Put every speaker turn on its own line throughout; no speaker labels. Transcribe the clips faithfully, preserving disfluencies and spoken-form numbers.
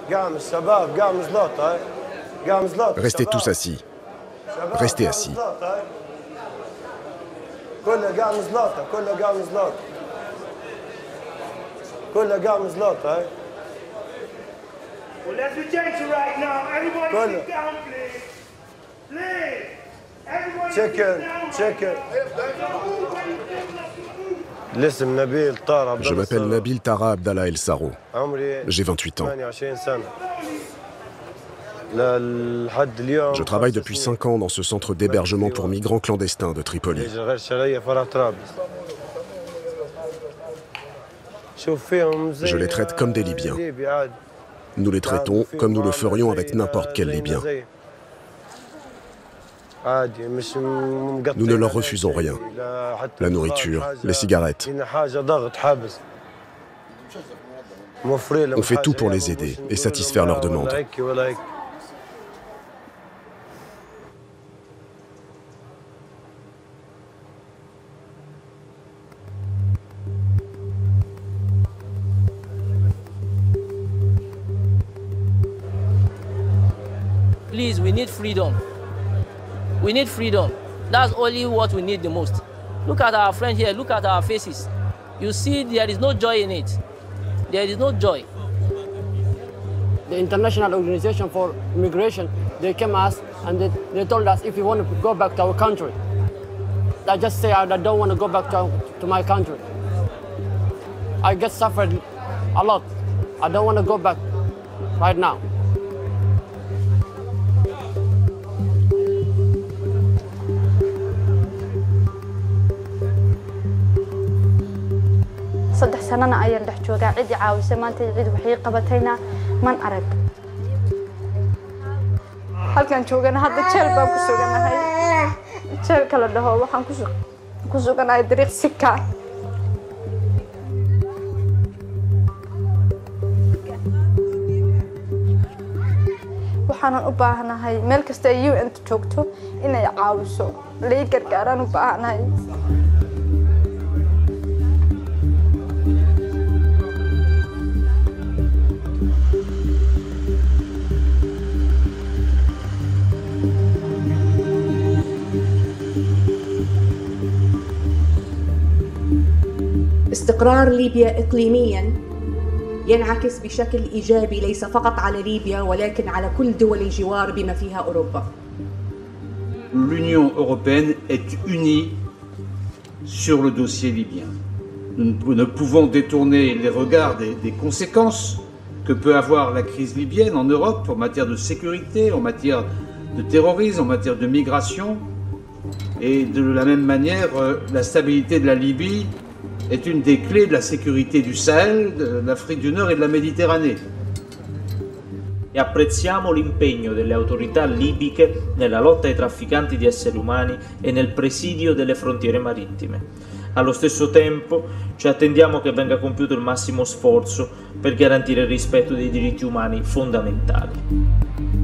Restez tous assis. Restez assis. Je m'appelle Nabil Tara Abdallah El Saro. J'ai vingt-huit ans. Je travaille depuis cinq ans dans ce centre d'hébergement pour migrants clandestins de Tripoli. Je les traite comme des Libyens. Nous les traitons comme nous le ferions avec n'importe quel Libyen. Nous ne leur refusons rien. La nourriture, les cigarettes. On fait tout pour les aider et satisfaire leurs demandes.
Please, we need freedom. We need freedom. That's only what we need the most. Look at our friends here, look at our faces. You see, there is no joy in it. There is no joy.
The International Organization for Migration, they came us and they, they told us if we want to go back to our country. I just say I don't want to go back to, to my country. I get suffered a lot. I don't want to go back right now.
saddex sanana ayaan dhex joogaa cid i caawisay maanta cid waxay qabatayna man arag halkan joogana hadda jeel baan ku suganahay jeel kala dhaho waxaan ku ku suganahay dariiq sika waxaan u baahanahay meel kasta ay U N joogto inay caawiso la ii gargaaraan u baahanahay
استقرار ليبيا إقليمياً ينعكس بشكل إيجابي ليس فقط على ليبيا ولكن على كل دول الجوار بما فيها أوروبا.
L'Union européenne est unie sur le dossier libyen. Nous ne pouvons détourner les regards des, des conséquences que peut avoir la crise libyenne en Europe en matière de sécurité, en matière de terrorisme, en matière de migration. Et de la même manière, la stabilité de la Libye est une des clés de la sécurité du Sahel, de l'Afrique du Nord et de la Méditerranée.
E apprezziamo l'impegno delle autorità libiche nella lotta ai trafficanti di esseri umani e nel presidio delle frontiere marittime. Allo stesso tempo ci attendiamo che venga compiuto il massimo sforzo per garantire il rispetto dei diritti umani fondamentali.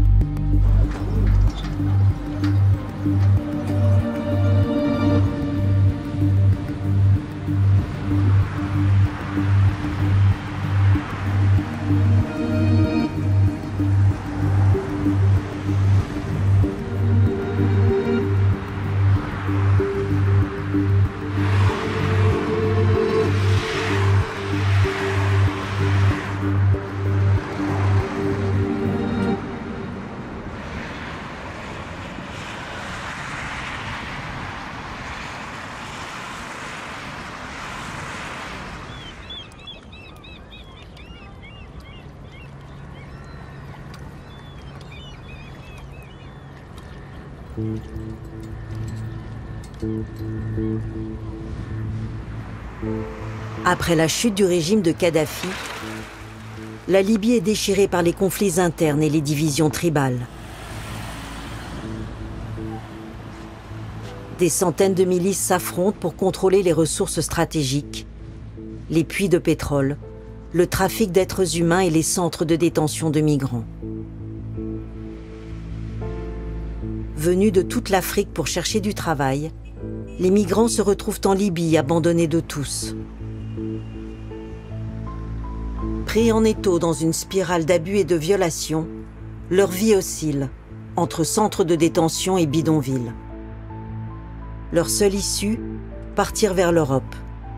Après la chute du régime de Kadhafi, la Libye est déchirée par les conflits internes et les divisions tribales. Des centaines de milices s'affrontent pour contrôler les ressources stratégiques, les puits de pétrole, le trafic d'êtres humains et les centres de détention de migrants. Venus de toute l'Afrique pour chercher du travail, les migrants se retrouvent en Libye, abandonnés de tous. Pris en étau dans une spirale d'abus et de violations, leur vie oscille entre centres de détention et bidonvilles. Leur seule issue, partir vers l'Europe.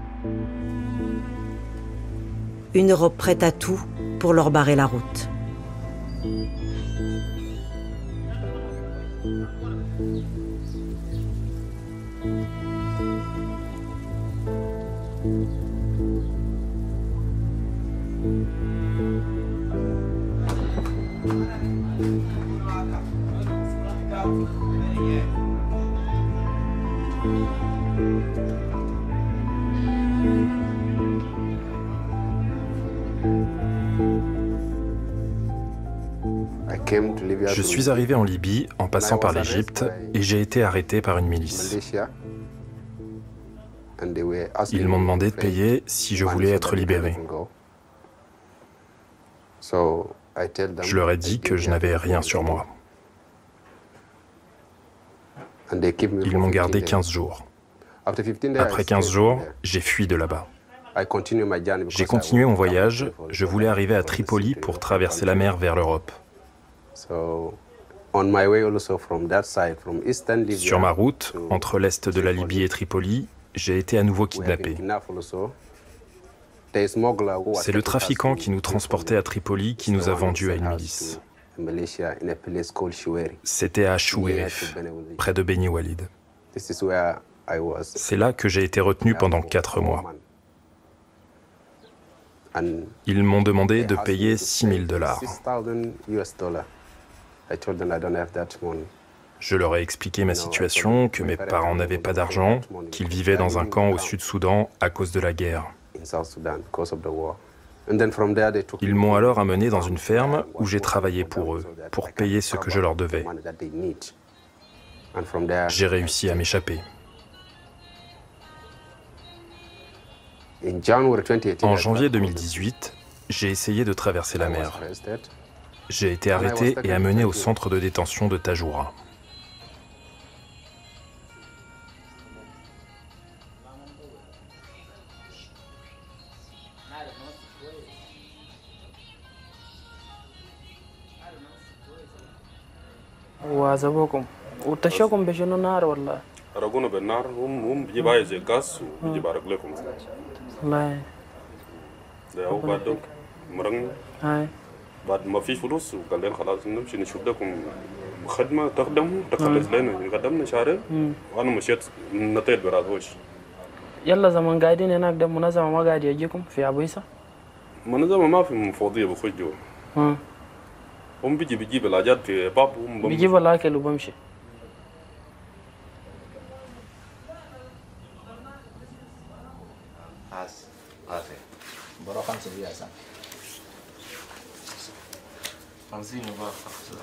Une Europe prête à tout pour leur barrer la route.
Je suis arrivé en Libye en passant par l'Égypte et j'ai été arrêté par une milice. Ils m'ont demandé de payer si je voulais être libéré. Je leur ai dit que je n'avais rien sur moi. Ils m'ont gardé quinze jours. Après quinze jours, j'ai fui de là-bas. J'ai continué mon voyage. Je voulais arriver à Tripoli pour traverser la mer vers l'Europe. Sur ma route, entre l'est de la Libye et Tripoli, j'ai été à nouveau kidnappé. C'est le trafiquant qui nous transportait à Tripoli qui nous a vendus à une milice. C'était à Chouérif, près de Beni Walid. C'est là que j'ai été retenu pendant quatre mois. Ils m'ont demandé de payer six mille dollars. Je leur ai expliqué ma situation, que mes parents n'avaient pas d'argent, qu'ils vivaient dans un camp au Sud-Soudan à cause de la guerre. Ils m'ont alors amené dans une ferme où j'ai travaillé pour eux, pour payer ce que je leur devais. J'ai réussi à m'échapper. En janvier deux mille dix-huit, j'ai essayé de traverser la mer. J'ai été arrêté et amené au centre de détention de Tajoura.
وعذبوكم وتشوكم بشنو نار ولا
رجونا بالنار هم هم بيجيب عايز زي الغاز وبيجيب على رجلكم
والله
ده هو بعد مرن
هاي
بعد ما فيش فلوس وقال لنا خلاص نمشي نشوف لكم خدمة تخدموا تخلص لنا قدمنا شهرين وأنا مشيت نطيت برادوش
يلا زمان قاعدين هناك ده منظمة ما قاعد يجيكم في عبيسة
منظمة ما في مفوضية بخش جوا
ها
هم بيجي بيجيب الحاجات في باب هم
بيجيب الأكل وبمشي
برا خمسة دقيقة سنة
خمسين وباقي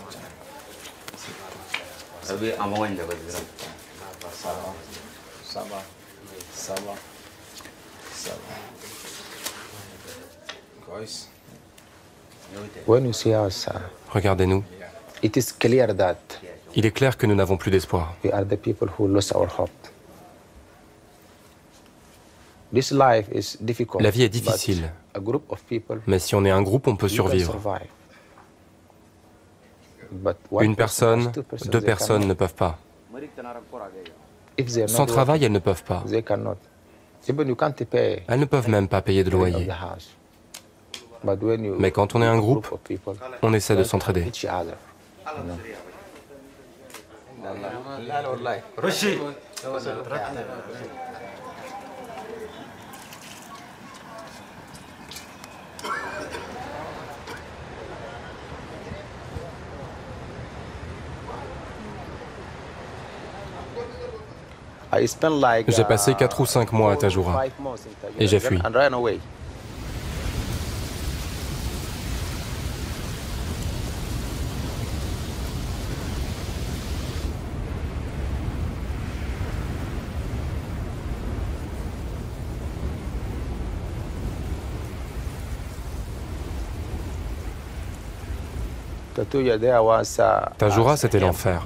أبي أموين ده بدرا
سبعة سبعة سبعة سبعة كويس.
Regardez-nous. Il est clair que nous n'avons plus d'espoir. La vie est difficile, mais si on est un groupe, on peut survivre. Une personne, deux personnes ne peuvent pas. Sans travail, elles ne peuvent pas. Elles ne peuvent même pas payer de loyer. Mais quand on est un groupe, on essaie de s'entraider. J'ai passé quatre ou cinq mois à Tajoura et j'ai fui. Tajoura, c'était l'enfer.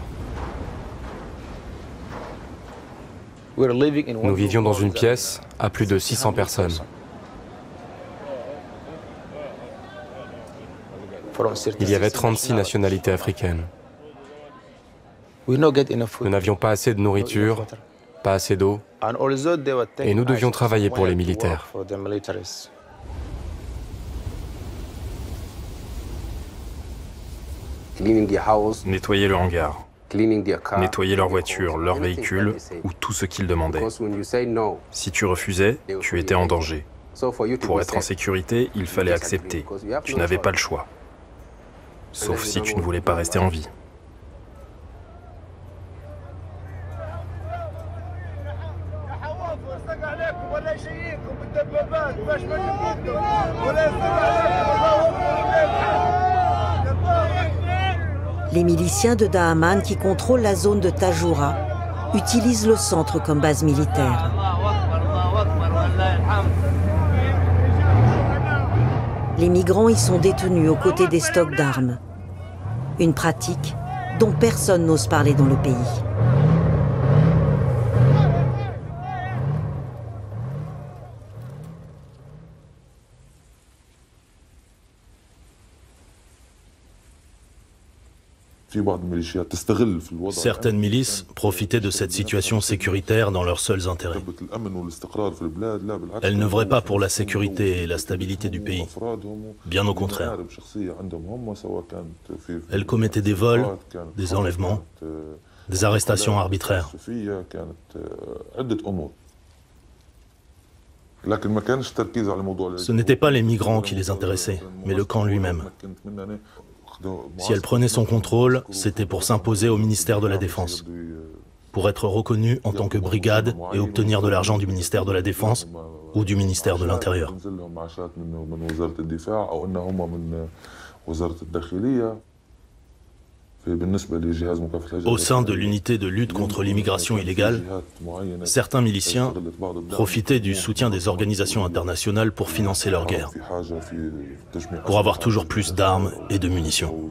Nous vivions dans une pièce à plus de six cents personnes. Il y avait trente-six nationalités africaines. Nous n'avions pas assez de nourriture, pas assez d'eau, et nous devions travailler pour les militaires. Nettoyer le hangar, nettoyer leurs voitures, leurs véhicules ou tout ce qu'ils demandaient. Si tu refusais, tu étais en danger. Pour être en sécurité, il fallait accepter. Tu n'avais pas le choix. Sauf si tu ne voulais pas rester en vie.
Les miliciens de Daaman qui contrôlent la zone de Tajoura utilisent le centre comme base militaire. Les migrants y sont détenus aux côtés des stocks d'armes. Une pratique dont personne n'ose parler dans le pays.
Certaines milices profitaient de cette situation sécuritaire dans leurs seuls intérêts. Elles n'œuvraient pas pour la sécurité et la stabilité du pays. Bien au contraire. Elles commettaient des vols, des enlèvements, des arrestations arbitraires. Ce n'étaient pas les migrants qui les intéressaient, mais le camp lui-même. Si elle prenait son contrôle, c'était pour s'imposer au ministère de la Défense, pour être reconnue en tant que brigade et obtenir de l'argent du ministère de la Défense ou du ministère de l'Intérieur. Au sein de l'unité de lutte contre l'immigration illégale, certains miliciens profitaient du soutien des organisations internationales pour financer leur guerre, pour avoir toujours plus d'armes et de munitions.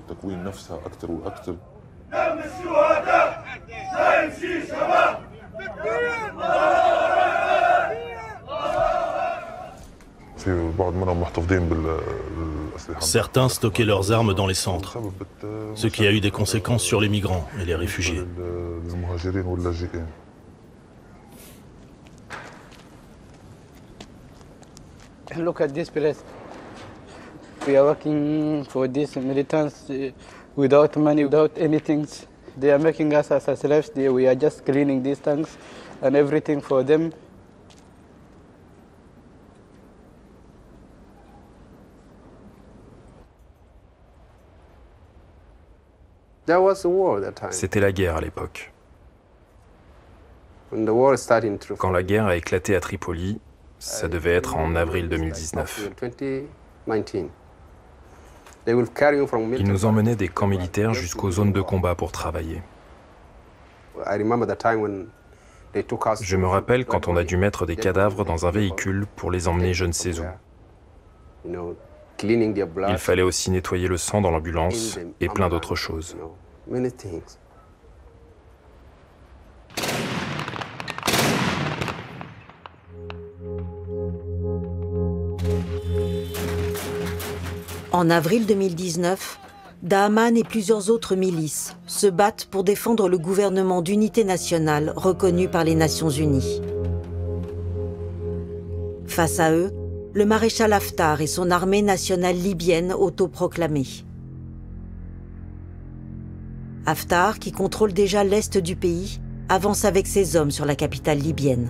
Certains stockaient leurs armes dans les centres, ce qui a eu des conséquences sur les migrants et les réfugiés.
Look at this place. We are working for these militants without money, without anything. They are making us as slaves. We are just cleaning these tanks and everything for them.
C'était la guerre à l'époque. Quand la guerre a éclaté à Tripoli, ça devait être en avril deux mille dix-neuf. Ils nous emmenaient des camps militaires jusqu'aux zones de combat pour travailler. Je me rappelle quand on a dû mettre des cadavres dans un véhicule pour les emmener je ne sais où. Il fallait aussi nettoyer le sang dans l'ambulance et plein d'autres choses.
En avril deux mille dix-neuf, Daaman et plusieurs autres milices se battent pour défendre le gouvernement d'unité nationale reconnu par les Nations Unies. Face à eux, le maréchal Haftar et son armée nationale libyenne autoproclamée. Haftar, qui contrôle déjà l'est du pays, avance avec ses hommes sur la capitale libyenne.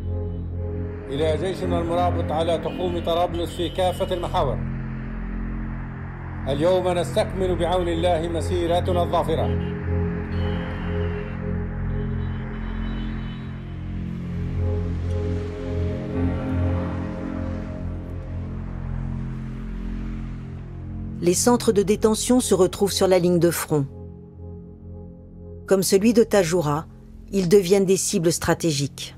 Les centres de détention se retrouvent sur la ligne de front. Comme celui de Tajoura, ils deviennent des cibles stratégiques.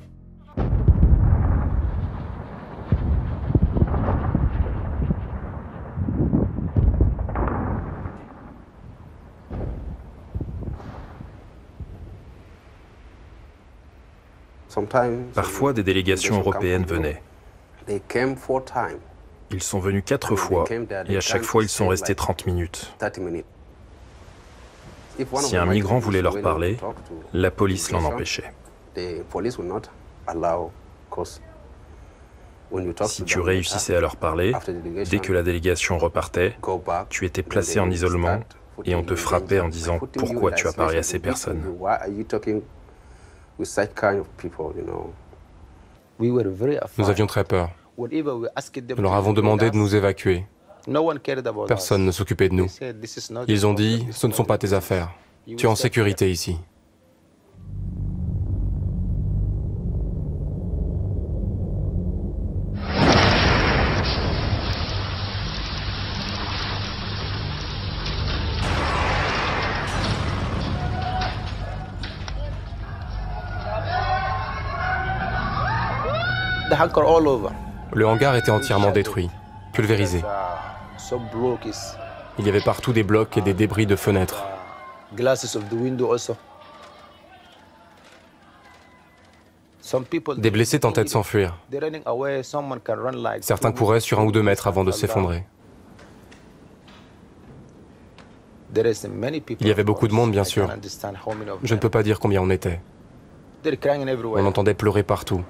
Parfois, des délégations européennes venaient.
Ils sont venus quatre fois et à chaque fois ils sont restés trente minutes. Si un migrant voulait leur parler, la police l'en empêchait. Si tu réussissais à leur parler, dès que la délégation repartait, tu étais placé en isolement et on te frappait en disant « Pourquoi tu as parlé à ces personnes ?»
Nous avions très peur. Nous leur avons demandé de nous évacuer. Personne ne s'occupait de nous. Ils ont dit « Ce ne sont pas tes affaires. Tu es en sécurité ici. » Le hangar était entièrement détruit, pulvérisé. Il y avait partout des blocs et des débris de fenêtres. Des blessés tentaient de s'enfuir. Certains couraient sur un ou deux mètres avant de s'effondrer. Il y avait beaucoup de monde, bien sûr. Je ne peux pas dire combien on était. On entendait pleurer partout.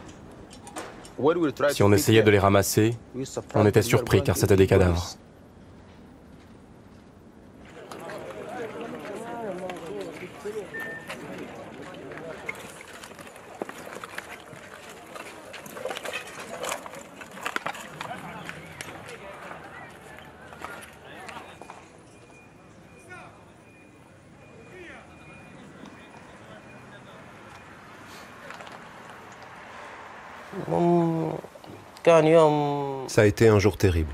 Si on essayait de les ramasser, on était surpris car c'était des cadavres.
Ça a été un jour terrible.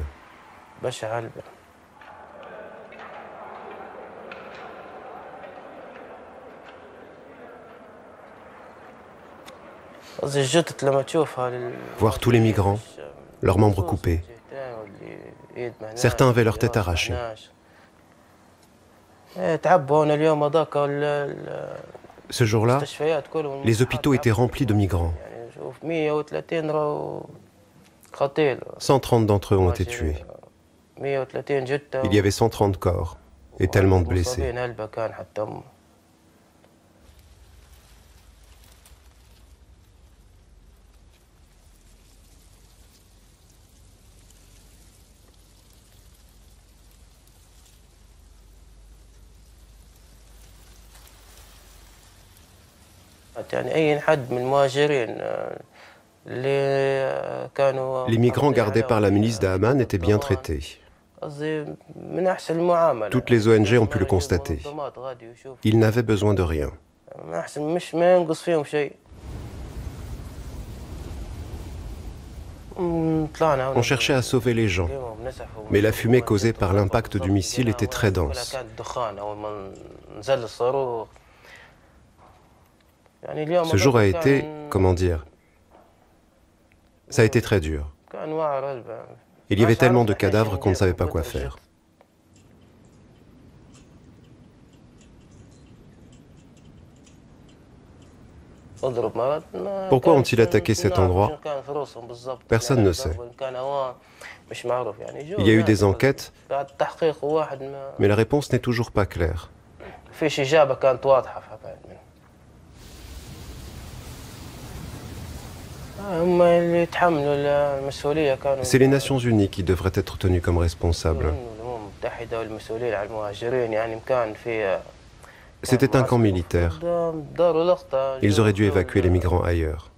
Voir tous les migrants, leurs membres coupés. Certains avaient leur tête arrachée. Ce jour-là, les hôpitaux étaient remplis de migrants. cent trente d'entre eux ont été tués. Il y avait cent trente corps et tellement de blessés. Les migrants gardés par la milice d'Amman étaient bien traités. Toutes les O N G ont pu le constater. Ils n'avaient besoin de rien. On cherchait à sauver les gens, mais la fumée causée par l'impact du missile était très dense. Ce jour a été, comment dire, ça a été très dur. Il y avait tellement de cadavres qu'on ne savait pas quoi faire. Pourquoi ont-ils attaqué cet endroit? Personne ne sait. Il y a eu des enquêtes, mais la réponse n'est toujours pas claire. C'est les Nations Unies qui devraient être tenues comme responsables. C'était un camp militaire. Ils auraient dû évacuer les migrants ailleurs.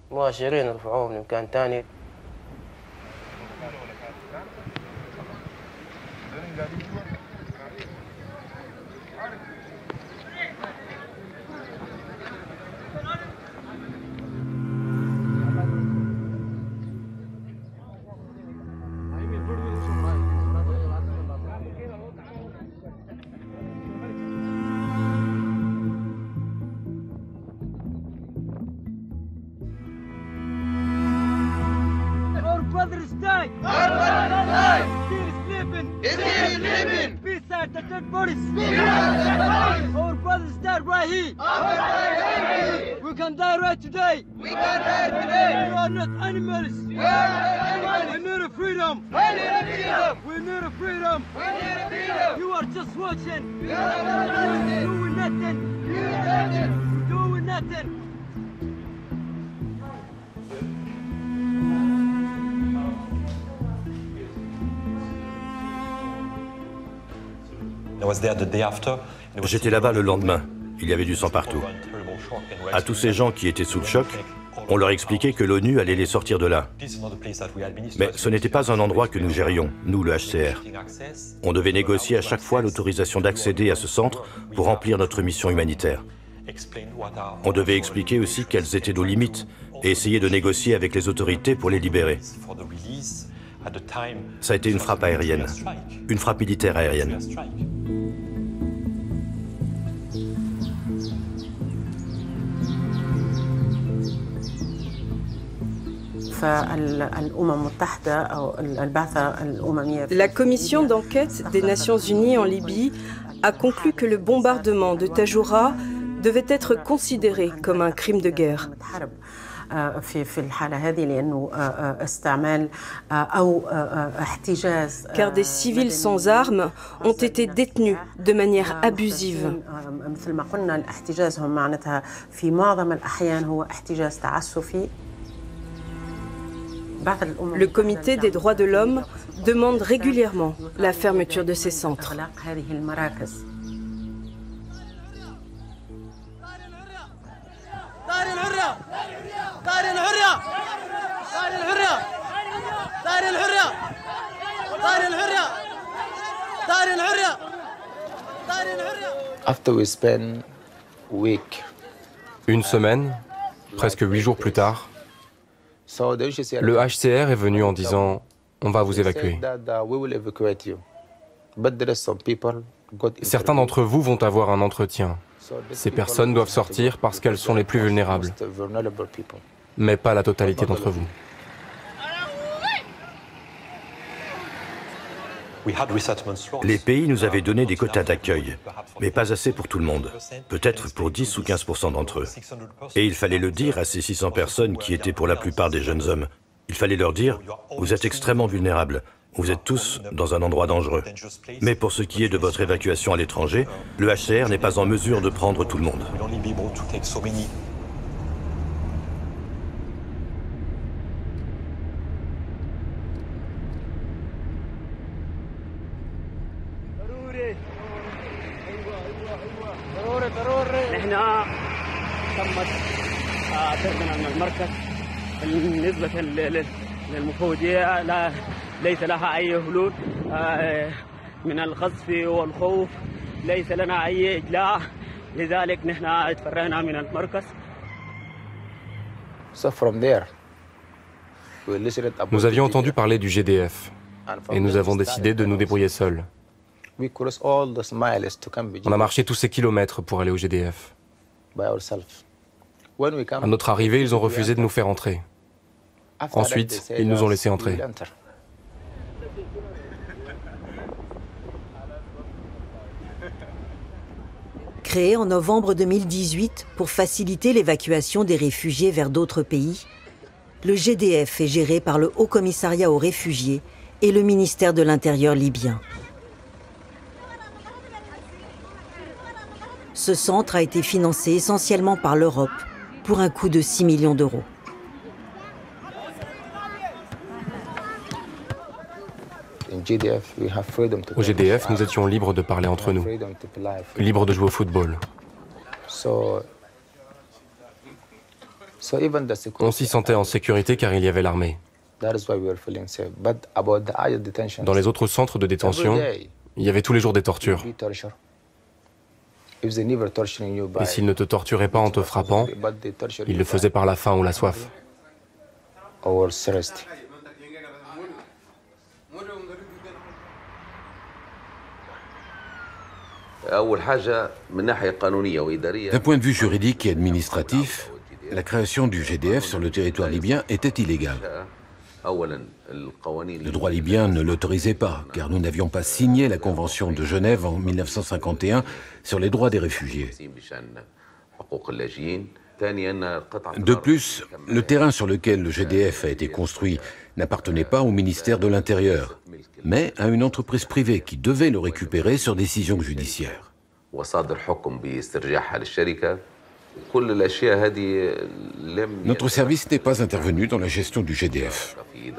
We can die right today. We can die today. We are not animals. We are not animals. J'étais là-bas le lendemain. Il y avait du sang partout. À tous ces gens qui étaient sous le choc, on leur expliquait que l'ONU allait les sortir de là. Mais ce n'était pas un endroit que nous gérions, nous, le H C R. On devait négocier à chaque fois l'autorisation d'accéder à ce centre pour remplir notre mission humanitaire. On devait expliquer aussi quelles étaient nos limites et essayer de négocier avec les autorités pour les libérer. Ça a été une frappe aérienne, une frappe militaire aérienne.
La commission d'enquête des Nations Unies en Libye a conclu que le bombardement de Tajoura devait être considéré comme un crime de guerre. Car des civils sans armes ont été détenus de manière abusive. Le Comité des droits de l'homme demande régulièrement la fermeture de ces centres.
Une semaine, presque huit jours plus tard, le H C R est venu en disant « on va vous évacuer ». Certains d'entre vous vont avoir un entretien. Ces personnes doivent sortir parce qu'elles sont les plus vulnérables, mais pas la totalité d'entre vous.
Les pays nous avaient donné des quotas d'accueil, mais pas assez pour tout le monde, peut-être pour dix ou quinze pour cent d'entre eux. Et il fallait le dire à ces six cents personnes qui étaient pour la plupart des jeunes hommes. Il fallait leur dire « vous êtes extrêmement vulnérables, vous êtes tous dans un endroit dangereux. Mais pour ce qui est de votre évacuation à l'étranger, le H C R n'est pas en mesure de prendre tout le monde. »
بالنسبة للمفوضية لا ليس لها أي حلول من القذف والخوف ليس لنا أي إجلاء لذلك نحن تفرغنا من المركز.
Nous avions entendu parler du G D F et nous avons décidé de nous débrouiller seuls. On a marché tous ces kilomètres pour aller au G D F. À notre arrivée, ils ont refusé de nous faire entrer. Ensuite, ils nous ont laissés entrer.
Créé en novembre deux mille dix-huit pour faciliter l'évacuation des réfugiés vers d'autres pays, le G D F est géré par le Haut Commissariat aux réfugiés et le ministère de l'Intérieur libyen. Ce centre a été financé essentiellement par l'Europe pour un coût de six millions d'euros.
Au G D F, nous étions libres de parler entre nous, libres de jouer au football. On s'y sentait en sécurité car il y avait l'armée. Dans les autres centres de détention, il y avait tous les jours des tortures. Et s'ils ne te torturaient pas en te frappant, ils le faisaient par la faim ou la soif.
D'un point de vue juridique et administratif, la création du G D F sur le territoire libyen était illégale. Le droit libyen ne l'autorisait pas, car nous n'avions pas signé la Convention de Genève en mille neuf cent cinquante et un sur les droits des réfugiés. De plus, le terrain sur lequel le G D F a été construit n'appartenait pas au ministère de l'Intérieur, mais à une entreprise privée qui devait le récupérer sur décision judiciaire. Notre service n'est pas intervenu dans la gestion du G D F.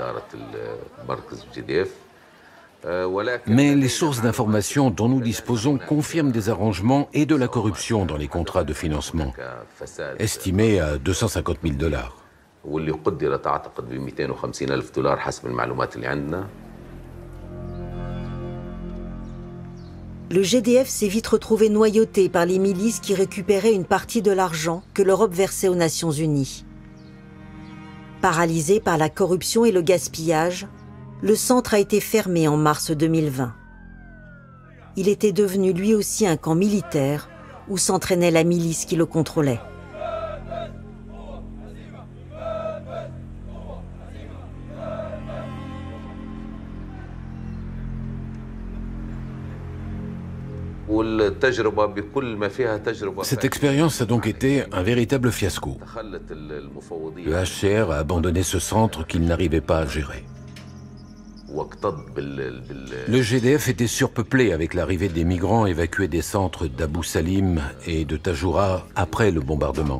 Mais les sources d'informations dont nous disposons confirment des arrangements et de la corruption dans les contrats de financement, estimés à deux cent cinquante mille dollars.
Le G D F s'est vite retrouvé noyauté par les milices qui récupéraient une partie de l'argent que l'Europe versait aux Nations Unies. Paralysé par la corruption et le gaspillage, le centre a été fermé en mars deux mille vingt. Il était devenu lui aussi un camp militaire où s'entraînait la milice qui le contrôlait.
Cette expérience a donc été un véritable fiasco. Le H C R a abandonné ce centre qu'il n'arrivait pas à gérer. Le G D F était surpeuplé avec l'arrivée des migrants évacués des centres d'Abu Salim et de Tajoura après le bombardement.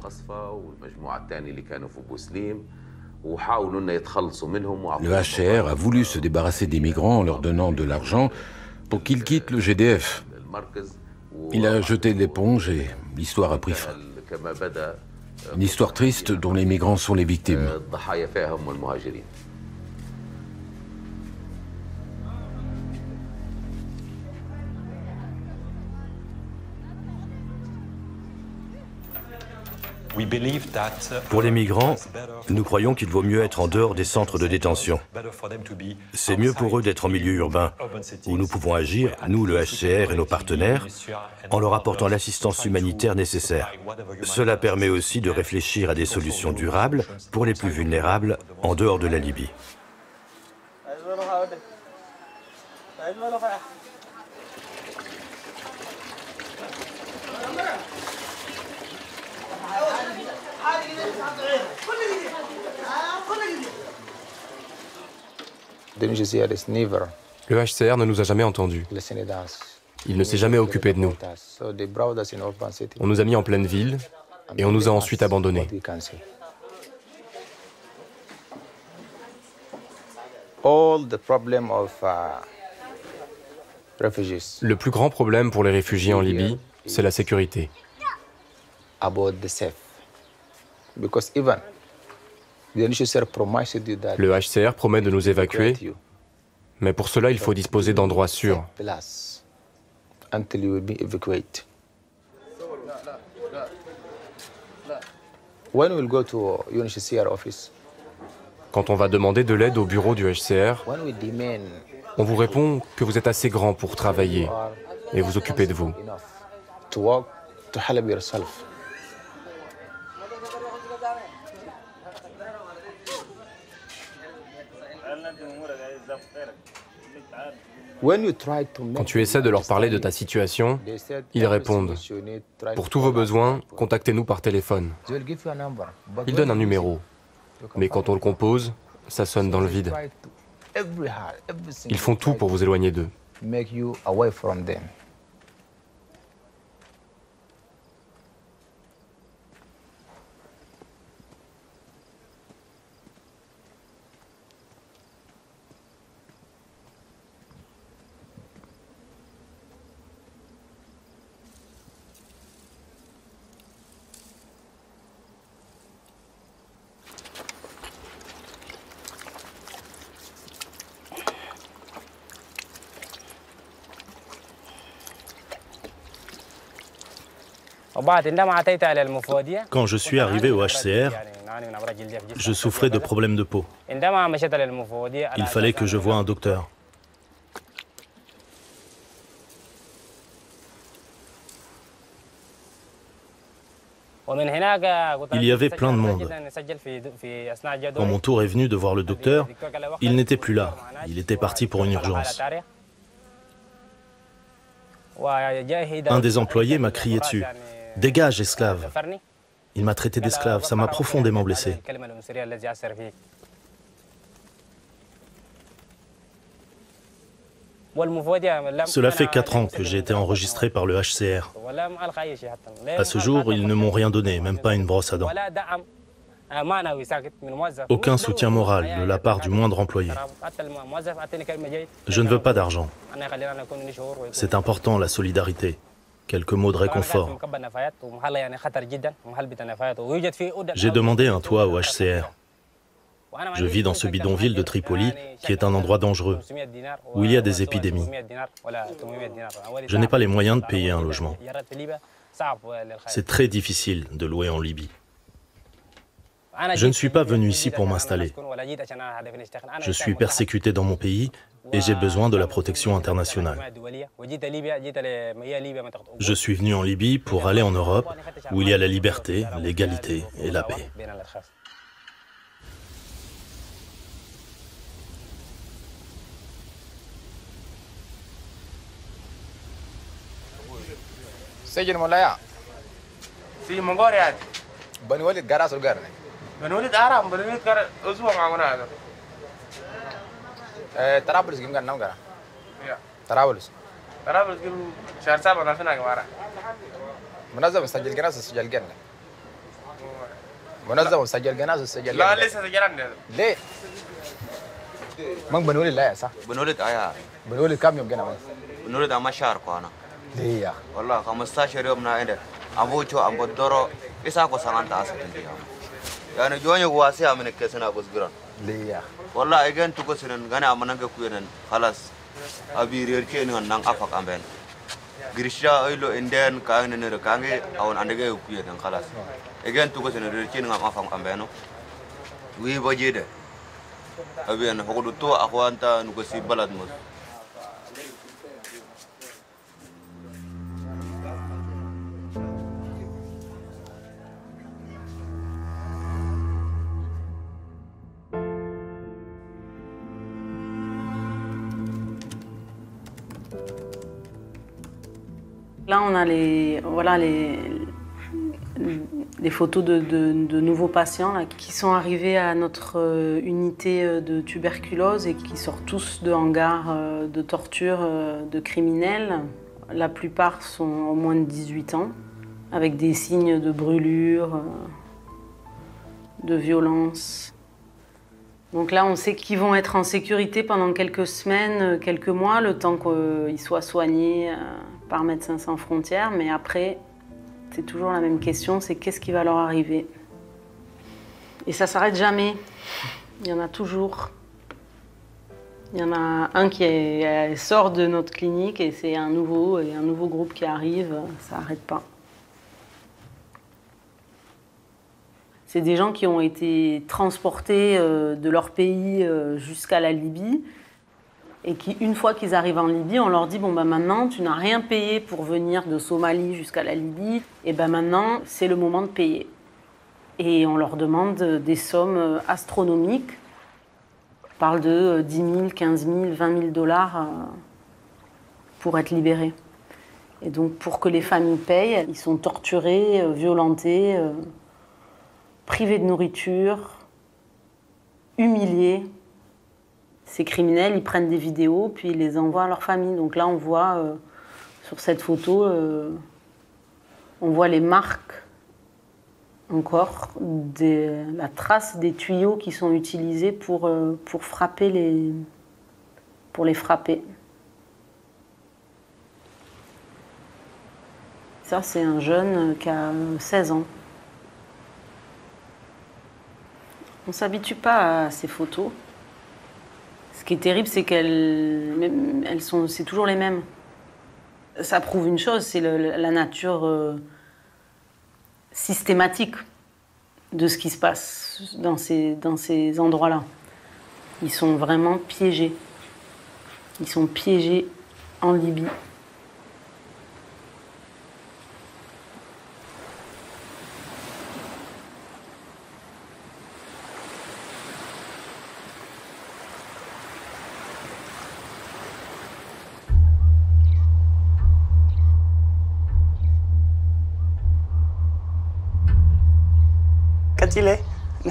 Le H C R a voulu se débarrasser des migrants en leur donnant de l'argent pour qu'ils quittent le G D F. Il a jeté l'éponge et l'histoire a pris fin. Une histoire triste dont les migrants sont les victimes.
Pour les migrants, nous croyons qu'il vaut mieux être en dehors des centres de détention. C'est mieux pour eux d'être en milieu urbain, où nous pouvons agir, nous, le H C R et nos partenaires, en leur apportant l'assistance humanitaire nécessaire. Cela permet aussi de réfléchir à des solutions durables pour les plus vulnérables en dehors de la Libye.
Le H C R ne nous a jamais entendus. Il ne s'est jamais occupé de nous. On nous a mis en pleine ville et on nous a ensuite abandonnés. Le plus grand problème pour les réfugiés en Libye, c'est la sécurité. Le H C R promet de nous évacuer, mais pour cela, il faut disposer d'endroits sûrs. Quand on va demander de l'aide au bureau du H C R, on vous répond que vous êtes assez grand pour travailler et vous occuper de vous. Quand tu essaies de leur parler de ta situation, ils répondent « Pour tous vos besoins, contactez-nous par téléphone ». Ils donnent un numéro, mais quand on le compose, ça sonne dans le vide. Ils font tout pour vous éloigner d'eux.
Quand je suis arrivé au H C R, je souffrais de problèmes de peau. Il fallait que je voie un docteur. Il y avait plein de monde. Quand mon tour est venu de voir le docteur, il n'était plus là. Il était parti pour une urgence. Un des employés m'a crié dessus. « Dégage, esclave !» Il m'a traité d'esclave, ça m'a profondément blessé. Cela fait quatre ans que j'ai été enregistré par le H C R. À ce jour, ils ne m'ont rien donné, même pas une brosse à dents. Aucun soutien moral de la part du moindre employé. Je ne veux pas d'argent. C'est important, la solidarité. Quelques mots de réconfort. J'ai demandé un toit au H C R. Je vis dans ce bidonville de Tripoli, qui est un endroit dangereux, où il y a des épidémies. Je n'ai pas les moyens de payer un logement. C'est très difficile de louer en Libye. Je ne suis pas venu ici pour m'installer. Je suis persécuté dans mon pays et j'ai besoin de la protection internationale. Je suis venu en Libye pour aller en Europe, où il y a la liberté, l'égalité et la paix.
سجن مولاي في مغوريات بني ولد قراص القرن بني ولد ارام بني ولد قر اسبوع معنا هذا ايه طرابلس كم كان نوم قرا طرابلس طرابلس كم شهر سبعة نفسنا كمارا منظم سجل جناس سجل جنة منظم سجل جناس سجل لا لسه سجلنا ليه من بني ولد لا صح
بني ولد ايا
بني ولد كم يوم جنا
بني ولد ما شهر كوانا
ليه
والله خمستاشر يوم نايده ابوچو ام بدرو اساكو سانتا اسكندي يعني جوني واسي من كسنا بسغران
ليه
والله اجن تو كسنن غنا مننك كوينن خلاص ابي ريركي نان نان افاك امبن غريشا ايلو اندن كان نير كانغي اون اندغي كوينن خلاص اجن تو كسنن ريركي نان افاك امبن وي بوجيده ابي ان هودو تو اخوانتا نوكسي بلد مو
Là, on a les, voilà, les, les photos de, de, de nouveaux patients là, qui sont arrivés à notre euh, unité de tuberculose et qui sortent tous de hangars euh, de torture euh, de criminels. La plupart sont au moins de dix-huit ans, avec des signes de brûlure, euh, de violence. Donc là, on sait qu'ils vont être en sécurité pendant quelques semaines, quelques mois, le temps qu'ils soient soignés euh, par Médecins sans frontières. Mais après, c'est toujours la même question, c'est qu'est-ce qui va leur arriver? Et ça ne s'arrête jamais. Il y en a toujours. Il y en a un qui est, sort de notre clinique et c'est un nouveau, et un nouveau groupe qui arrive, ça n'arrête pas. C'est des gens qui ont été transportés de leur pays jusqu'à la Libye et qui, une fois qu'ils arrivent en Libye, on leur dit « bon ben maintenant, tu n'as rien payé pour venir de Somalie jusqu'à la Libye, et ben maintenant, c'est le moment de payer. » Et on leur demande des sommes astronomiques. On parle de dix mille, quinze mille, vingt mille dollars pour être libérés. Et donc, pour que les familles payent, ils sont torturés, violentés, privés de nourriture, humiliés. Ces criminels, ils prennent des vidéos, puis ils les envoient à leur famille. Donc là, on voit, euh, sur cette photo, euh, on voit les marques, encore, des, la trace des tuyaux qui sont utilisés pour, euh, pour frapper les... pour les frapper. Ça, c'est un jeune qui a seize ans. On ne s'habitue pas à ces photos. Ce qui est terrible, c'est qu'elles elles sont, c'est toujours les mêmes. Ça prouve une chose, c'est la nature euh, systématique de ce qui se passe dans ces, dans ces endroits-là. Ils sont vraiment piégés. Ils sont piégés en Libye.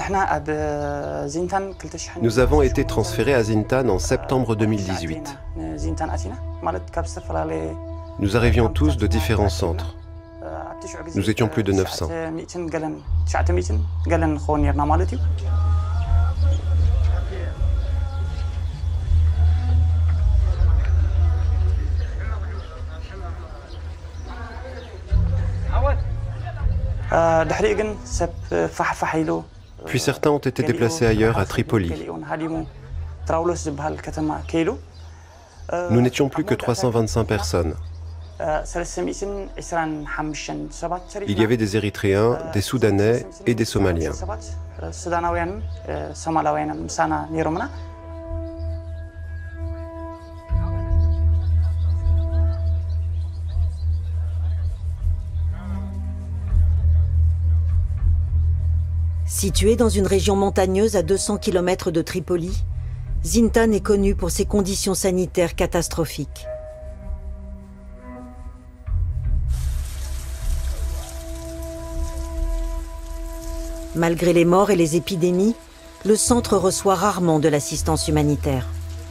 Nous avons été transférés à Zintan en septembre deux mille dix-huit. Nous arrivions tous de différents centres. Nous étions plus de neuf cents. Puis certains ont été déplacés ailleurs, à Tripoli. Nous n'étions plus que trois cent vingt-cinq personnes. Il y avait des Érythréens, des Soudanais et des Somaliens.
Situé dans une région montagneuse à deux cents kilomètres de Tripoli, Zintan est connu pour ses conditions sanitaires catastrophiques. Malgré les morts et les épidémies, le centre reçoit rarement de l'assistance humanitaire.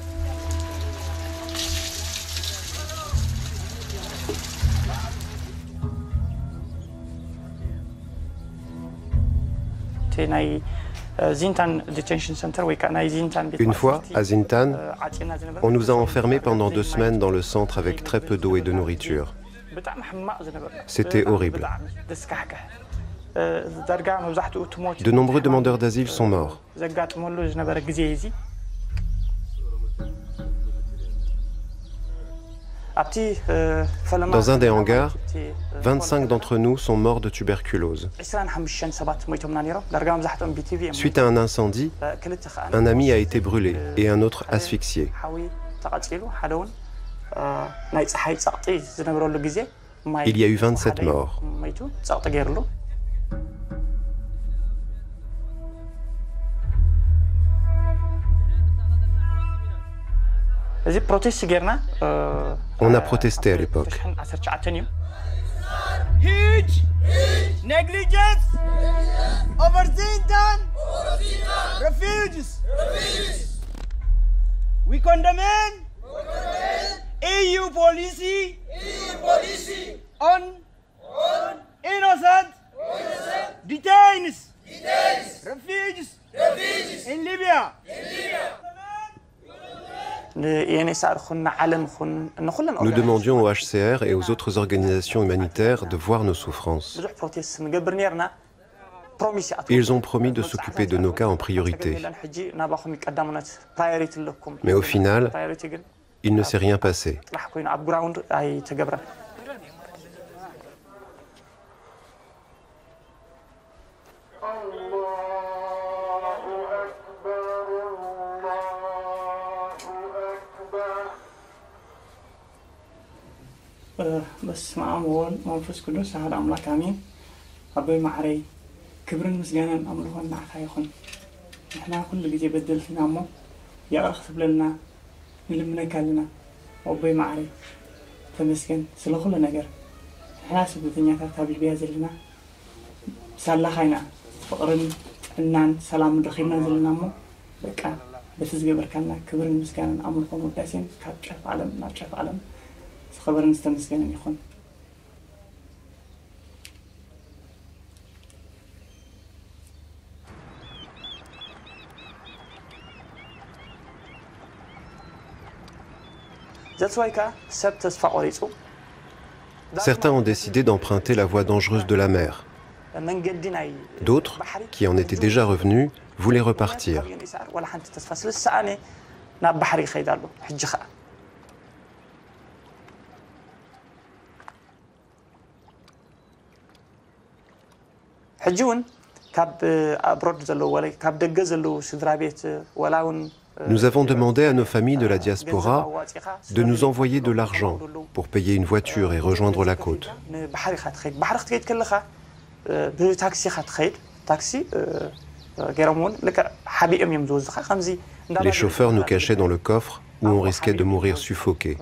Une fois, à Zintan, on nous a enfermés pendant deux semaines dans le centre avec très peu d'eau et de nourriture. C'était horrible. De nombreux demandeurs d'asile sont morts. Dans un des hangars, vingt-cinq d'entre nous sont morts de tuberculose. Suite à un incendie, un ami a été brûlé et un autre asphyxié. Il y a eu vingt-sept morts. On a protesté à l'époque.
Huge negligence over Zintan refugees. We condemn E U policy on innocent detainees refugees in Libya.
Nous demandions au H C R et aux autres organisations humanitaires de voir nos souffrances. Ils ont promis de s'occuper de nos cas en priorité. Mais au final, il ne s'est rien passé.
بسم الله وول منفس كله هذا أملاك آمين أبوي معري كبر مسجانا أمره النعخ يخون إحنا كل جدي بدل فينا مو يا أخذ لنا نلمنا كلنا أبوي معري فمسكين سلخ لنا جر إحنا سبتني كتاب البيع زلنا سلا خينا فقرن النان سلام دخينا زلنا مو بكا بس جبر كنا كبر مسجانا أمره مدرسين كتشاف علم نتشاف علم خبر نستمسكن يخون
Certains ont décidé d'emprunter la voie dangereuse de la mer. D'autres, qui en étaient déjà revenus, voulaient repartir. Nous avons demandé à nos familles de la diaspora de nous envoyer de l'argent pour payer une voiture et rejoindre la côte. Les chauffeurs nous cachaient dans le coffre où on risquait de mourir suffoqués.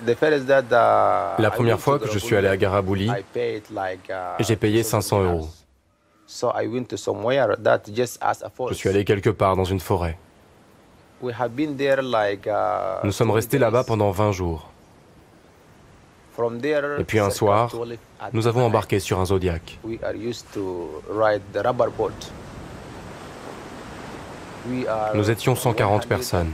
La première fois que je suis allé à Garabouli, j'ai payé cinq cents euros. Je suis allé quelque part dans une forêt. Nous sommes restés là-bas pendant vingt jours. Et puis un soir, nous avons embarqué sur un Zodiac. Nous étions cent quarante personnes.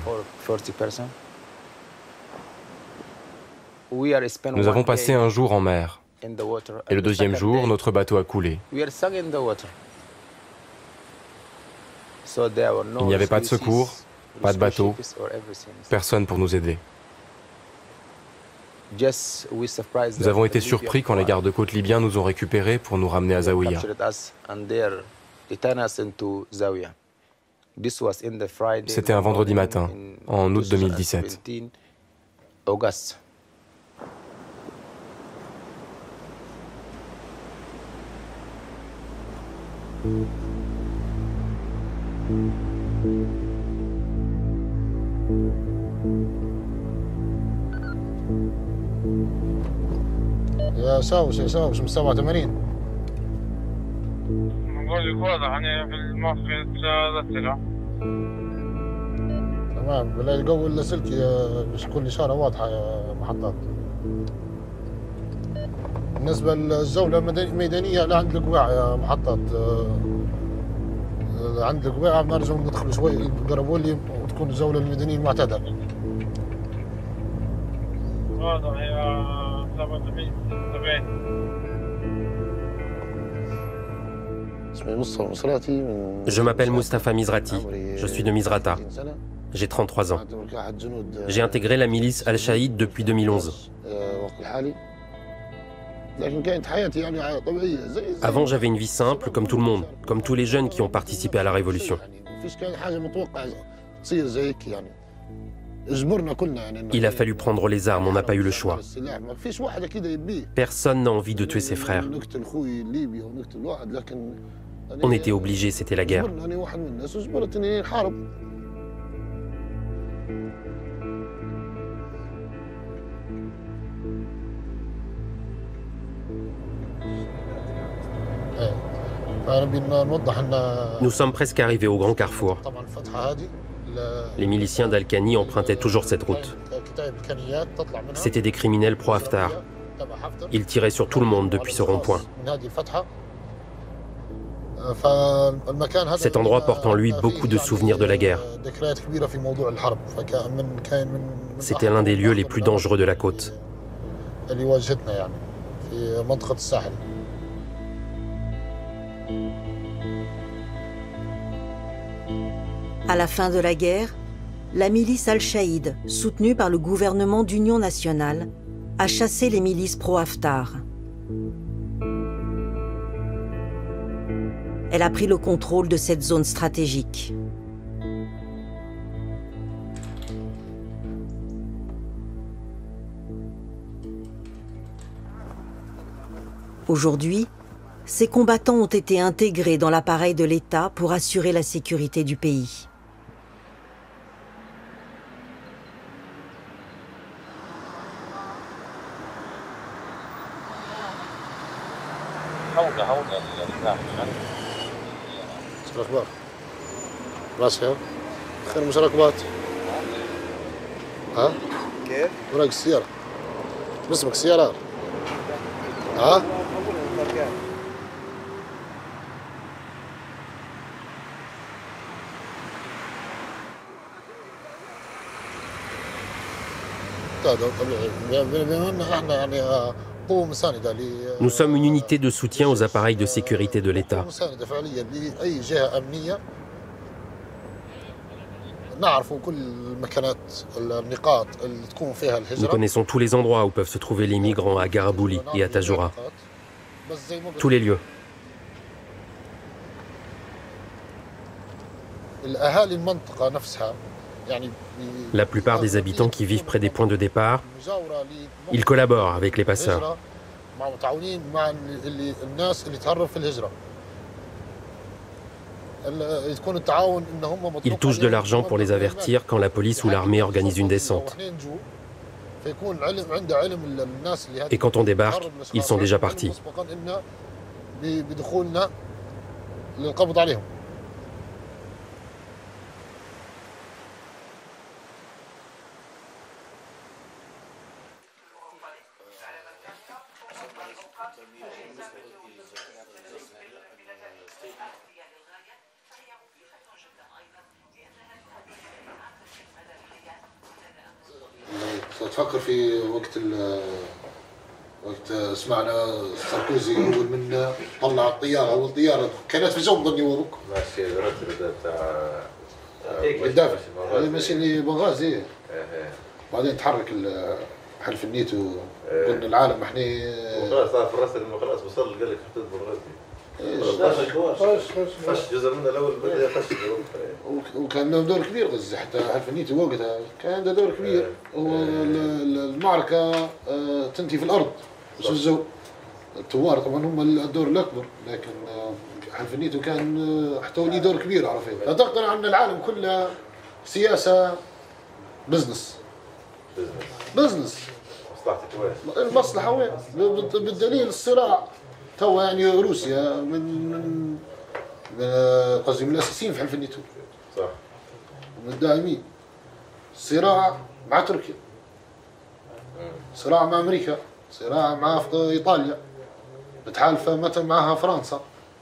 Nous avons passé un jour en mer. Et le deuxième jour, notre bateau a coulé. Il n'y avait pas de secours, pas de bateau, personne pour nous aider. Nous avons été surpris quand les gardes-côtes libyens nous ont récupérés pour nous ramener à Zawiya. C'était un vendredi matin, en août deux mille dix-sept.
يا ساوس يا ساوس من سبعة وثمانين
نقول لك واضح يعني في الموقع ثلاثة
تمام بلا الجو الا سلكي كل اشاره واضحه يا محطات. بالنسبه للزوله الميدانيه لعند القواع يا محطات، عند القواع بنرجع ندخل شوي قربولي وتكون الزوله الميدانيه المعتاده.
واضح يا
Je m'appelle Mustafa Mizrati, je suis de Misrata. J'ai trente-trois ans. J'ai intégré la milice Al-Shaïd depuis deux mille onze. Avant, j'avais une vie simple, comme tout le monde, comme tous les jeunes qui ont participé à la révolution. Il a fallu prendre les armes, on n'a pas eu le choix. Personne n'a envie de tuer ses frères. On était obligés, c'était la guerre. Nous sommes presque arrivés au grand carrefour. Les miliciens d'Al-Khani empruntaient toujours cette route. C'étaient des criminels pro-Haftar. Ils tiraient sur tout le monde depuis ce rond-point. Cet endroit porte en lui beaucoup de souvenirs de la guerre. C'était l'un des lieux les plus dangereux de la côte.
À la fin de la guerre, la milice Al-Shaïd, soutenue par le gouvernement d'union nationale, a chassé les milices pro-Haftar. Elle a pris le contrôle de cette zone stratégique. Aujourd'hui, ces combattants ont été intégrés dans l'appareil de l'État pour assurer la sécurité du pays.
شو الأخبار؟ راسها؟ خير مش راكبات؟ ها؟ كيف؟ وراك السيارة باسمك السيارة؟ ها؟ بما ان احنا يعني
Nous sommes une unité de soutien aux appareils de sécurité de l'État. Nous connaissons tous les endroits où peuvent se trouver les migrants à Garabouli et à Tajoura. Tous les lieux. La plupart des habitants qui vivent près des points de départ, ils collaborent avec les passeurs. Ils touchent de l'argent pour les avertir quand la police ou l'armée organise une descente. Et quand on débarque, ils sont déjà partis.
تفكر في وقت وقت سمعنا ساركوزي اول من طلع الطياره اول طياره كانت في جو ظني وروك ماشي الرتب تاع الدافع هذا ماشي اللي بنغازي بعدين تحرك حلف النيتو قلنا العالم احنا خلاص في الراس خلاص وصل قال لك حدود بنغازي خش جزء منه الاول بدا يخش وكان له دور كبير غزه حتى حلف النيتو وقتها كان له دور كبير والمعركه تنتهي في الارض مش الجو الثوار طبعا هم الدور الاكبر لكن حلف النيتو كان حتى لي دور كبير عرفت لا تقتنع ان العالم كله سياسه بزنس بزنس مصلحتك وين؟ المصلحه وين؟ بالدليل الصراع توا يعني روسيا من من قصدي من الاساسيين في حلف الناتو صح ومن الداعمين صراع مع تركيا صراع مع امريكا صراع مع ايطاليا متحالفه مثلا معها فرنسا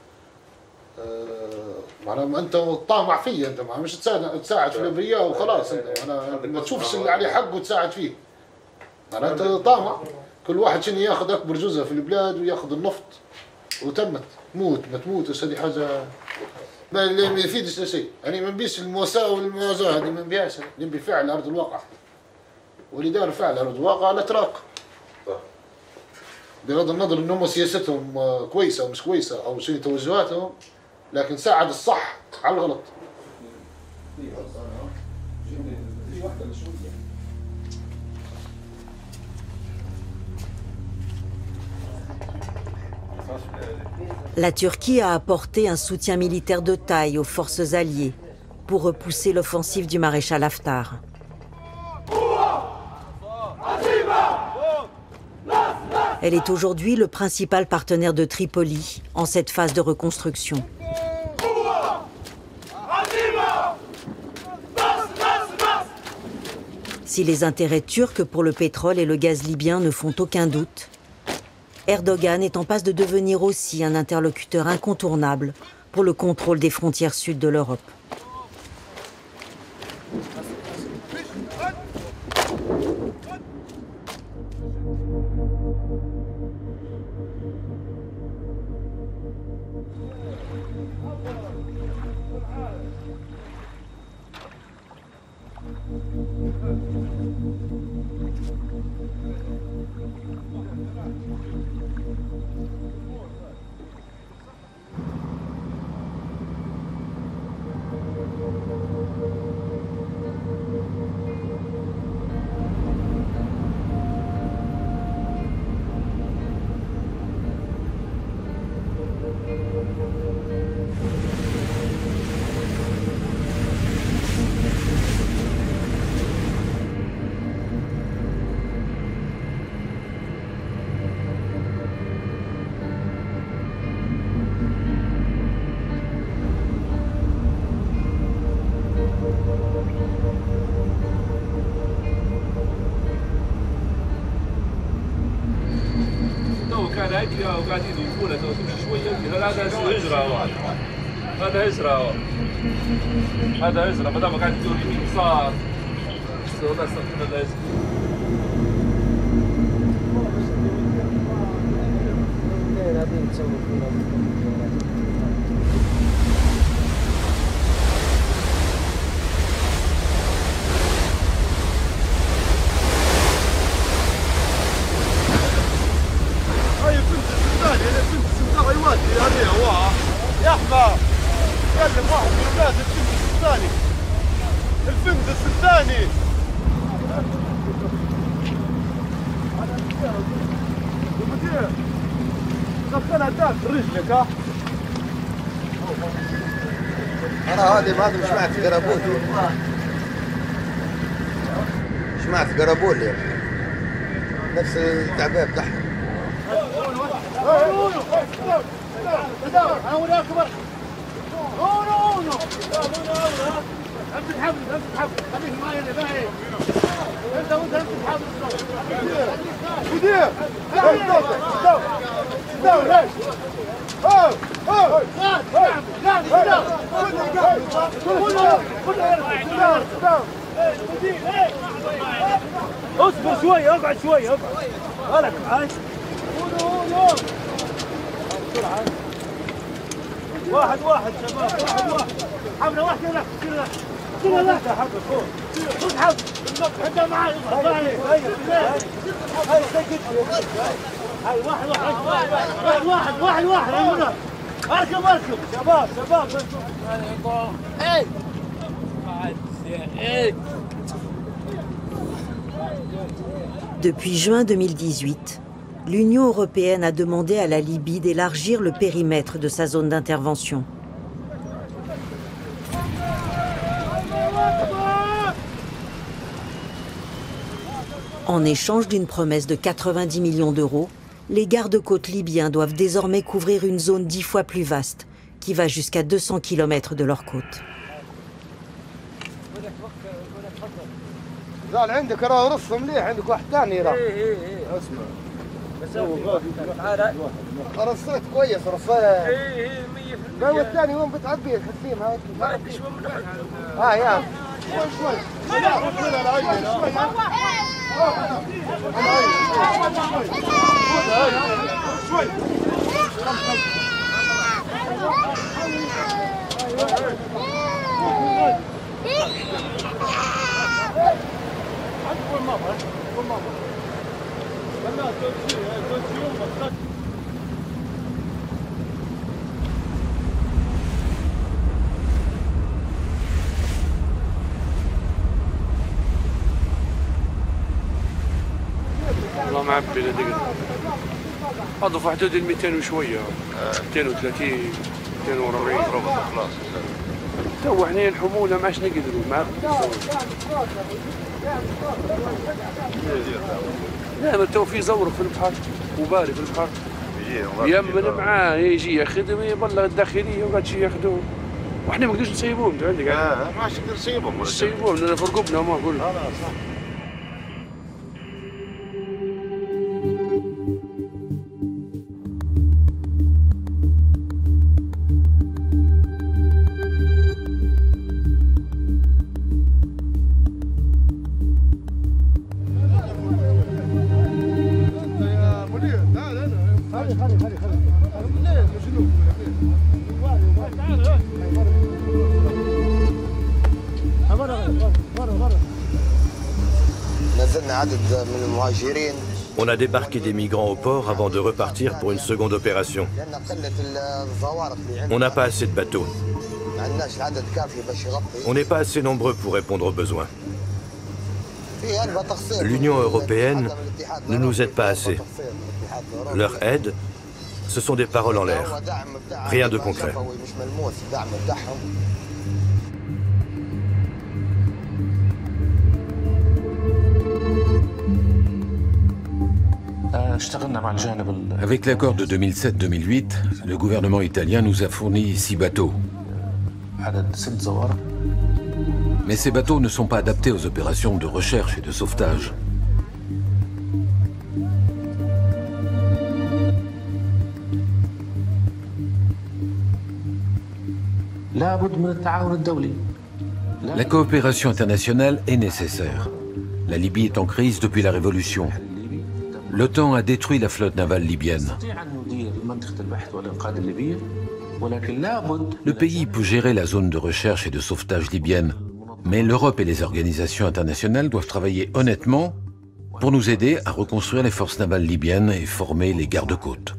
معناها انت طامع فيا انت مش تساعد تساعد في الابرياء وخلاص انت انا ما تشوفش اللي عليه حق وتساعد فيه معناها انت طامع كل واحد شنو ياخذ اكبر جزء في البلاد وياخذ النفط وتمت موت ما تموتش هذه حاجه ما اللي ما يفيدش شيء يعني ما نبيش المواساه والموازاه هذه ما نبيهاش نبي فعل ارض الواقع واللي دار فعل ارض الواقع لا تراق بغض النظر ان هم سياستهم كويسه او مش كويسه او شنو توجهاتهم لكن ساعد الصح على الغلط.
La Turquie a apporté un soutien militaire de taille aux forces alliées pour repousser l'offensive du maréchal Haftar. Elle est aujourd'hui le principal partenaire de Tripoli en cette phase de reconstruction. Si les intérêts turcs pour le pétrole et le gaz libyen ne font aucun doute, Erdogan est en passe de devenir aussi un interlocuteur incontournable pour le contrôle des frontières sud de l'Europe.
وقاعدين يقولوا تمشي شويه هذا هجره هذا هجره هذا هجره ما دام قاعد تدور يمين يسار والله استغفر الله
يا احمد كلم واحد من الناس الفندق الثاني الفندق الثاني المدير دخلها تاك رجلك ها
انا هذه ما ادري سمعت قربولي سمعت قربولي
نفس التعبئه بتاعهم. امسك حبل امسك حبل خليك معايا اللي باقي انت وانت امسك حبل مدير اصبر شوي اقعد شوي اقعد مالك معاي واحد واحد شباب واحد واحد حبله واحده لك كلها كلها لك حبله فوق خذ حبل انت معاي هاي هاي سكت هاي واحد واحد واحد واحد واحد واحد هنا اركب اركب شباب شباب ايه
Depuis juin deux mille dix-huit, l'Union européenne a demandé à la Libye d'élargir le périmètre de sa zone d'intervention. En échange d'une promesse de quatre-vingt-dix millions d'euros, les gardes-côtes libyens doivent désormais couvrir une zone dix fois plus vaste, qui va jusqu'à deux cents kilomètres de leur côte.
زال عندك راه رص مليح عندك واحد ثاني راه ايه ايه ايه اسمع رصيت كويس رصيت ايه ايه مية بالمية هو الثاني وين بتعبيه الحسيم هاي اه يا شوي شوي شوي والله معبي لدقيقة هذا في حدود ال مئتين وشوية مئتين وثلاثين مئتين وأربعين خلاص تو احنا الحمولة ما عادش نقدروا معبي لا ما تو في زورق في البحر وباري في البحر يمن معاه يجي ياخذهم يبلغ الداخليه وقعد شي ياخذوه واحنا ما نقدرش نسيبوهم انت عندك اه ما عادش نقدر نسيبهم نسيبوهم لان في رقبنا ما نقول
On a débarqué des migrants au port avant de repartir pour une seconde opération. On n'a pas assez de bateaux. On n'est pas assez nombreux pour répondre aux besoins. L'Union européenne ne nous aide pas assez. Leur aide, ce sont des paroles en l'air. Rien de concret.
Avec l'accord de deux mille sept deux mille huit, le gouvernement italien nous a fourni six bateaux. Mais ces bateaux ne sont pas adaptés aux opérations de recherche et de sauvetage. La coopération internationale est nécessaire. La Libye est en crise depuis la Révolution. L'OTAN a détruit la flotte navale libyenne. Le pays peut gérer la zone de recherche et de sauvetage libyenne, mais l'Europe et les organisations internationales doivent travailler honnêtement pour nous aider à reconstruire les forces navales libyennes et former les gardes-côtes.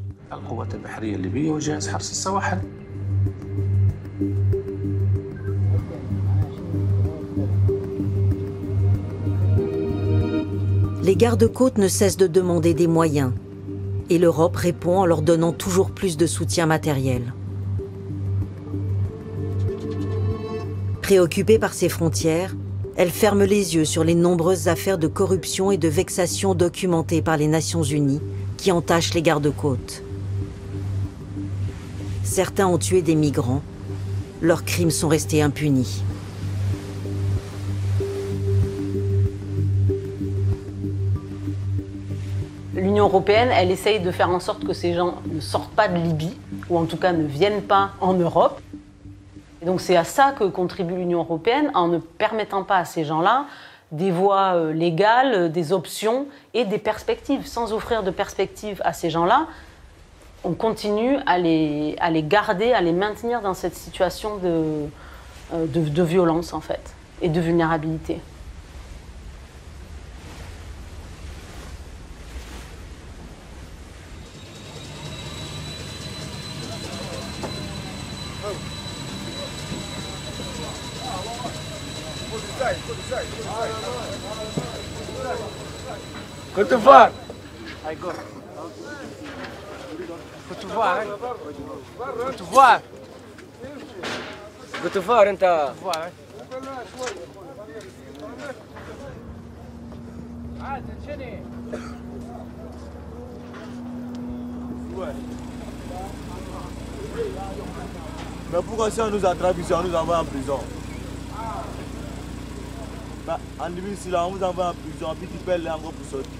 Les gardes-côtes ne cessent de demander des moyens, et l'Europe répond en leur donnant toujours plus de soutien matériel. Préoccupée par ses frontières, Elle ferme les yeux sur les nombreuses affaires de corruption et de vexation documentées par les Nations Unies qui entachent les gardes-côtes. Certains ont tué des migrants. Leurs crimes sont restés impunis.
L'Union européenne, elle essaye de faire en sorte que ces gens ne sortent pas de Libye, ou en tout cas ne viennent pas en Europe. Et donc c'est à ça que contribue l'Union européenne, en ne permettant pas à ces gens-là des voies légales, des options et des perspectives. Sans offrir de perspectives à ces gens-là, on continue à les, à les garder, à les maintenir dans cette situation de, de, de violence, en fait, et de vulnérabilité.
كنت فار كنت فار كنت فار كنت فار انت Mais pourquoi si on nous attrape ici, on nous envoie en prison? Bah, en Libye, si là, on vous envoie en prison, puis tu payes les engrais pour sortir.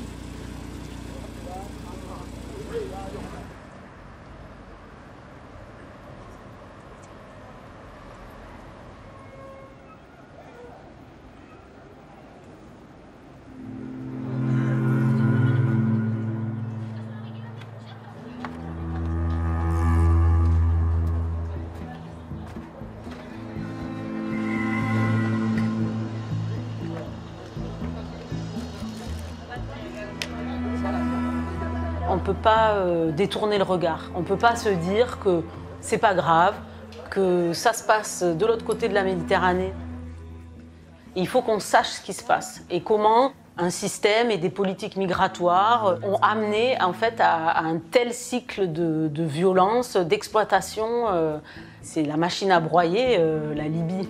On ne peut pas euh, détourner le regard. On ne peut pas se dire que c'est pas grave, que ça se passe de l'autre côté de la Méditerranée. Il faut qu'on sache ce qui se passe et comment un système et des politiques migratoires ont amené en fait à, à un tel cycle de, de violence, d'exploitation. Euh, c'est la machine à broyer, euh, la Libye.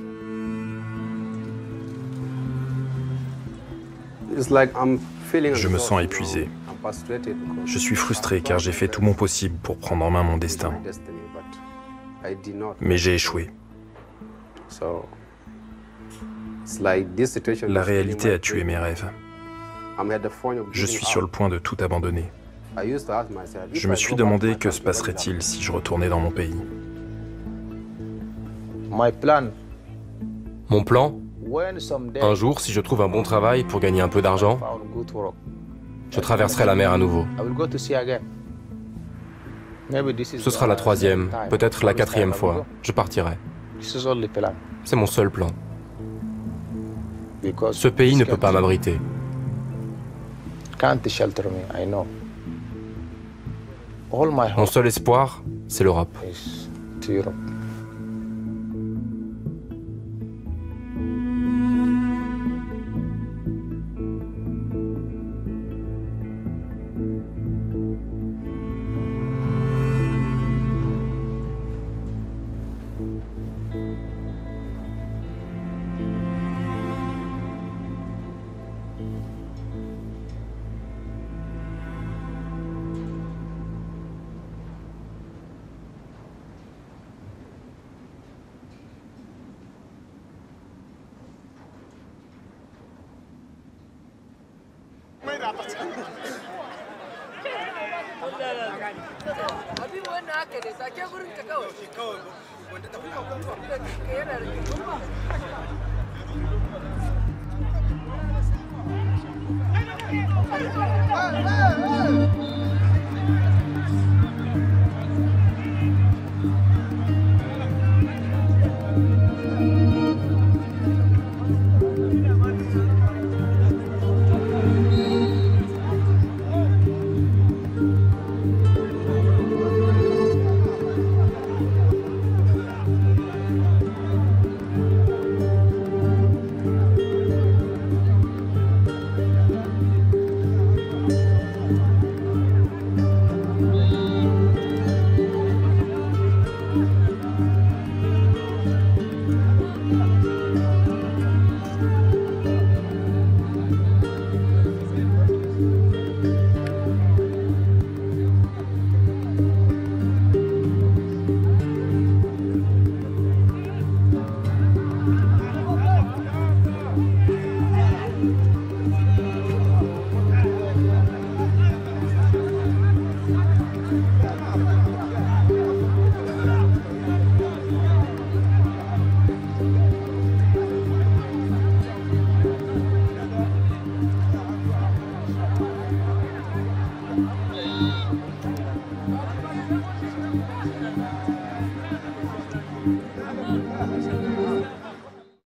Je me sens épuisé. Je suis frustré car j'ai fait tout mon possible pour prendre en main mon destin. Mais j'ai échoué. La réalité a tué mes rêves. Je suis sur le point de tout abandonner. Je me suis demandé que se passerait-il si je retournais dans mon pays.
Mon plan, un jour, si je trouve un bon travail pour gagner un peu d'argent, je traverserai la mer à nouveau. Ce sera la troisième, peut-être la quatrième fois. Je partirai. C'est mon seul plan. Ce pays ne peut pas m'abriter. Mon seul espoir, c'est l'Europe.
Hey, hey, hey!